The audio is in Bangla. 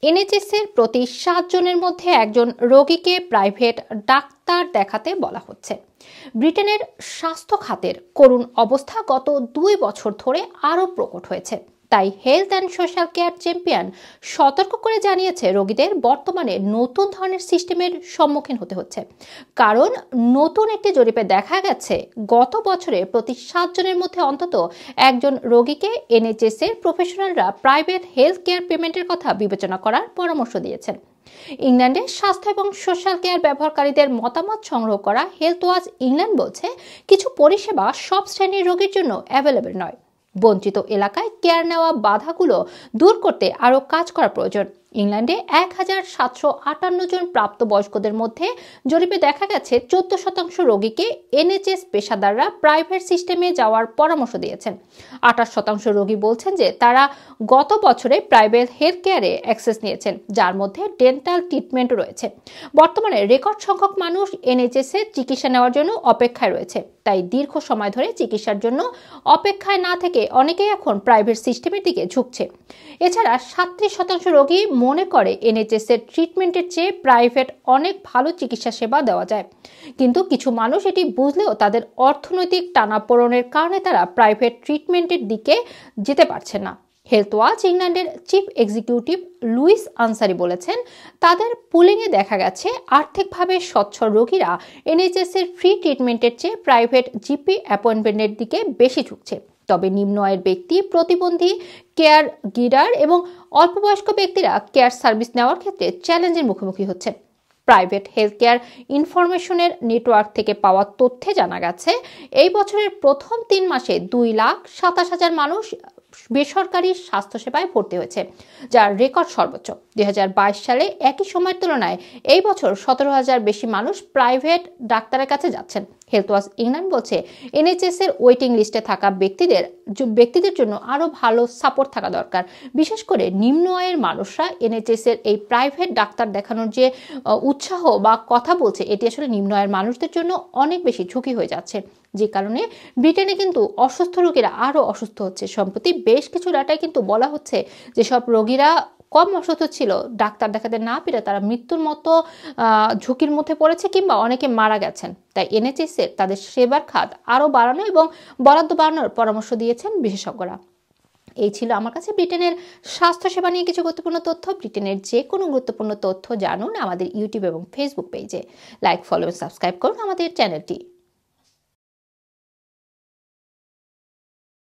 এনএচএস এর প্রতি 7 জনের মধ্যে একজন রোগীকে প্রাইভেট ডাক্তার দেখাতে বলা হচ্ছে। ব্রিটেনের স্বাস্থ্য খাতের করুণ অবস্থা গত 2 বছর ধরে আরও প্রকট হয়েছে। তাই health and social care champion সতর্ক করে জানিয়েছে রোগীদের বর্তমানে নতুন ধরনের সিস্টেমের সম্মুখীন হতে হচ্ছে। কারণ নতুন একটি জরিপে দেখা গেছে গত বছরে প্রতি 7 জনের মধ্যে অন্তত একজন রোগীকে এনএচএস এর প্রফেশনালরা প্রাইভেট হেলথ কেয়ার পেমেন্টের কথা বিবেচনা করার পরামর্শ দিয়েছেন। ইংল্যান্ডের স্বাস্থ্য এবং সোশ্যাল কেয়ার ব্যবহারকারীদের মতামত সংগ্রহ করা হেলথ ওয়াচ ইংল্যান্ড বলছে, কিছু পরিষেবা সব শ্রেণীর রোগীর জন্য অ্যাভেলেবল নয়। বঞ্চিত এলাকায় কেয়ার নেওয়া বাধাগুলো দূর করতে আরও কাজ করা প্রয়োজন। ইংল্যান্ডে 1758 জন প্রাপ্তবয়স্কদের মধ্যে জরিপে দেখা গেছে 14% রোগীকে এনএচএস পেশাদাররা প্রাইভেট সিস্টেমে যাওয়ার পরামর্শ দিয়েছেন। 28% রোগী বলছেন যে তারা গত বছরে প্রাইভেট হেলথ কেয়ারে অ্যাক্সেস নিয়েছেন, যার মধ্যে ডেন্টাল ট্রিটমেন্ট রয়েছে। বর্তমানে রেকর্ড সংখ্যক মানুষ এনএচএস এর চিকিৎসা নেওয়ার জন্য অপেক্ষায় রয়েছে। তাই দীর্ঘ সময় ধরে চিকিৎসার জন্য অপেক্ষায় না থেকে অনেকেই এখন প্রাইভেট সিস্টেমের দিকে ঝুঁকছে। এছাড়া 37% রোগী মনে করে এনএচএস এর ট্রিটমেন্টের চেয়ে প্রাইভেট অনেক ভালো চিকিৎসা সেবা দেওয়া যায়। কিন্তু কিছু মানুষ এটি বুঝলেও তাদের অর্থনৈতিক টানাপোড়েনের কারণে তারা প্রাইভেট ট্রিটমেন্টের দিকে যেতে পারছে না। হেলথ ওয়াচ ইংল্যান্ডের চিফ এক্সিকিউটিভ লুইস আনসারি বলেছেন, তাদের পুলিংয়ে দেখা গেছে আর্থিকভাবে সচ্ছল রোগীরা এনএচএস এর ফ্রি ট্রিটমেন্টের চেয়ে প্রাইভেট জিপি অ্যাপয়েন্টমেন্টের দিকে বেশি ঝুঁকছে। তবে নিম্ন আয়ের ব্যক্তি, প্রতিবন্ধী, কেয়ার গিডার এবং অল্পবয়স্ক ব্যক্তিরা কেয়ার সার্ভিস নেওয়ার ক্ষেত্রে চ্যালেঞ্জের মুখোমুখি হচ্ছেন। প্রাইভেট হেলথ কেয়ার ইনফরমেশনের নেটওয়ার্ক থেকে পাওয়া তথ্যে জানা গেছে, এই বছরের প্রথম 3 মাসে 2,27,000 মানুষ বেসরকারি স্বাস্থ্যসেবায় ভর্তি হয়েছে, যার রেকর্ড সর্বোচ্চ। 2022 সালে একই সময়ের তুলনায় এই বছর 17,000 বেশি মানুষ প্রাইভেট ডাক্তারের কাছে যাচ্ছেন। হেলথ ওয়াচ ইংল্যান্ড বলছে, এনএচএস এর ওয়েটিং লিস্টে থাকা ব্যক্তিদের জন্য আরও ভালো সাপোর্ট থাকা দরকার। বিশেষ করে নিম্ন আয়ের মানুষরা এনএচএস এর এই প্রাইভেট ডাক্তার দেখানোর যে উৎসাহ বা কথা বলছে, এটি আসলে নিম্ন আয়ের মানুষদের জন্য অনেক বেশি ঝুঁকি হয়ে যাচ্ছে, যে কারণে ব্রিটেনে কিন্তু অসুস্থ রোগীরা আরও অসুস্থ হচ্ছে। সম্প্রতি বেশ কিছু ডাটায় কিন্তু বলা হচ্ছে যে সব রোগীরা কম অসুস্থ ছিল, ডাক্তার দেখাতে না পেরে তারা মৃত্যুর মতো ঝুঁকির মধ্যে পড়েছে কিংবা অনেকে মারা গেছেন। তাই এনএচএস এর তাদের সেবার খাত আরও বাড়ানো এবং বরাদ্দ বাড়ানোর পরামর্শ দিয়েছেন বিশেষজ্ঞরা। এই ছিল আমার কাছে ব্রিটেনের স্বাস্থ্যসেবা নিয়ে কিছু গুরুত্বপূর্ণ তথ্য। ব্রিটেনের যে কোনো গুরুত্বপূর্ণ তথ্য জানুন আমাদের ইউটিউব এবং ফেসবুক পেজে। লাইক, ফলো এবং সাবস্ক্রাইব করুন আমাদের চ্যানেলটি।